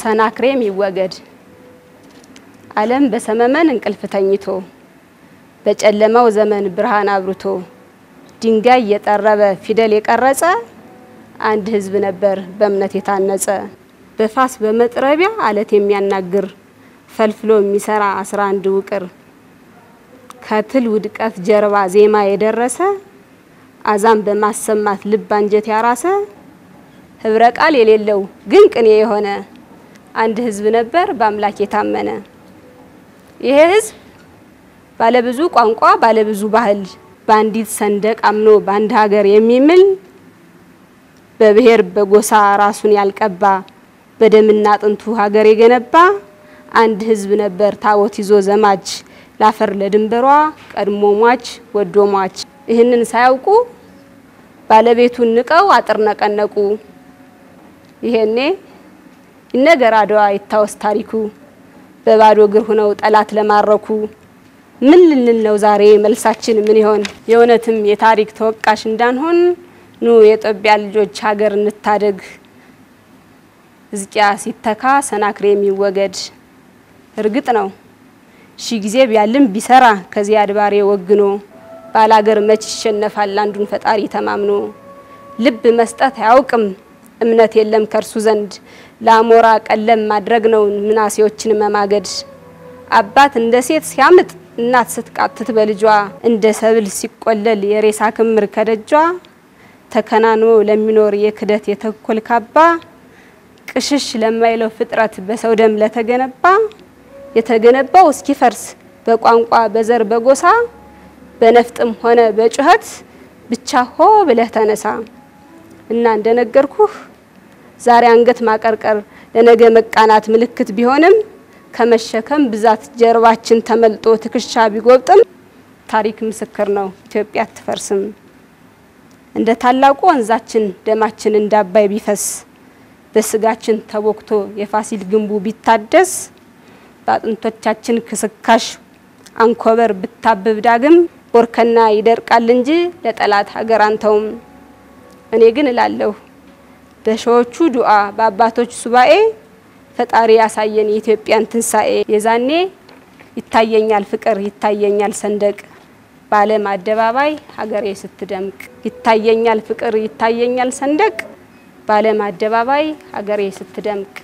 ሰናክሬም ይወገድ ዓለም በሰመመን እንቅልፍ ተኝቶ በጨለማው ዘመን ብርሃን አብርቶ ድንጋይ የጠረበ ፊደል የቀረጸ አንድ ህዝብ ነበር በእምነት የታነጸ በፋስ በመጥረቢያ አለት የሚያናግር ፈልፍሎ የሚሰራ 11 ውቅር ከትል ውድቀት ጀርባ ዜማ የደረሰ አዛም በማሰማት ልብ አንጀት ያራሰ ህብረ ቃል የሌለው ግን ቅኔ የሆነ አንድ ህዝብ ነበር በአምላክ የታመነ ይሄ ህዝብ ባለ ብዙ ቋንቋ ባለ ብዙ ባህል ባንዲት ሰንደቅ አምኖ ባንድ ሀገር የሚምል በብሔር በጎሳ ራሱን ያልቀባ በደምና ጥንቱ ሀገር የገነባ አንድ ህዝብ ነበር ታቦት ይዞ ዘማች ላፈር ለድንበሯ ቀድሞ ሟች ወዶ ሟች ይህንን ሳያውቁ ባለቤቱን ንቀው አጥር ነቀነቁ ይሄኔ ይነገር አድዋ ይታወስ ታሪኩ በባዶ እግር ሆነው ጠላት ለማረኩ ምን ልንል ነው ዛሬ መልሳችን ምን ይሆን የእውነትም የታሪክ ተወቃሽ እንዳንሆን ኑ የኢትዮጵያ ልጆች ሀገር እንታደግ ሕዝቅያስ ሲተካ ሰናክሬም ይወገድ እርግጥ ነው ሺ ጊዜ ቢያልም ቢሰራ ከዚህ አድባሬ ወግኖ ባላገር መች ይሸነፋል አንዱን ፈጣሪ ተማምኖ ልብ መስጠት አያውቅም እምነት የለም ከርሱ ዘንድ ላሞራ ቀለም ማድረግ ነው ምናሴዎችን መማገድ አባት እንደ ሴት ሲያምጥ እናት ስትቃትት በልጇ እንደ ሰብል ሲቆለል የሬሳ ክምር ከደጇ ተከናኖ ለሚኖር የክደት የተኮል ካባ ቅሽሽ ለማይለው ፍጥረት በሰው ደም ለተገነባ የተገነባው እስኪፈርስ በቋንቋ በዘር በጎሳ በነፍጥም ሆነ በጩኸት ብቻ ሆ ብለህ ተነሳ እና እንደነገርኩህ ዛሬ አንገት ማቀርቀር ለነገ መቃናት ምልክት ቢሆንም ከመሸከም ብዛት ጀርባችን ተመልጦ ትክሻ ቢጎብጥም ታሪክ ምስክር ነው ኢትዮጵያ አትፈርስም እንደ ታላቁ ወንዛችን ደማችን እንዳባይ ቢፈስ በስጋችን ተቦክቶ የፋሲል ግንቡ ቢታደስ ባጥንቶቻችን ክስካሽ አንኮበር ብታብብ ዳግም ወርከና ይደርቃል እንጂ ለጠላት ሀገር አንተውም እኔ ግን እላለሁ በሾቹ ዱዓ በአባቶች ሱባኤ ፈጣሪ ያሳየን የኢትዮጵያን ትንሳኤ የዛኔ ይታየኛል ፍቅር ይታየኛል ሰንደቅ ባለም አደባባይ ሀገሬ ስትደምቅ ይታየኛል ፍቅር ይታየኛል ሰንደቅ ባለም አደባባይ ሀገሬ ስትደምቅ